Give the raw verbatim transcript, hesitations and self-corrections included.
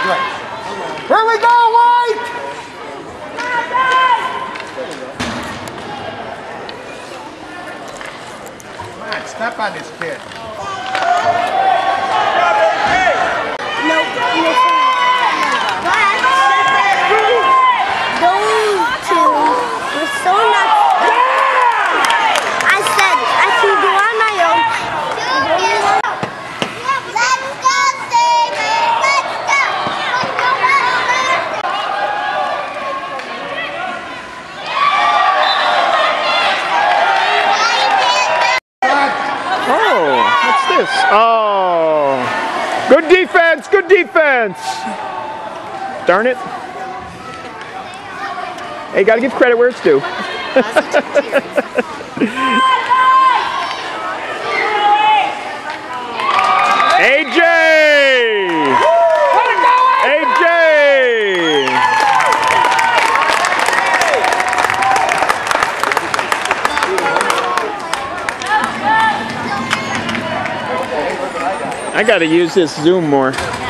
Here we go, White! Come on, step on this kid. No, no. Those two were so nuts. I said I can do on my own. Let's go, Saviors! Let's go! Oh, what's this? Oh, good defense, good defense. Darn it. Hey, gotta give credit where it's due. A J! A J! I gotta use this Zoom more.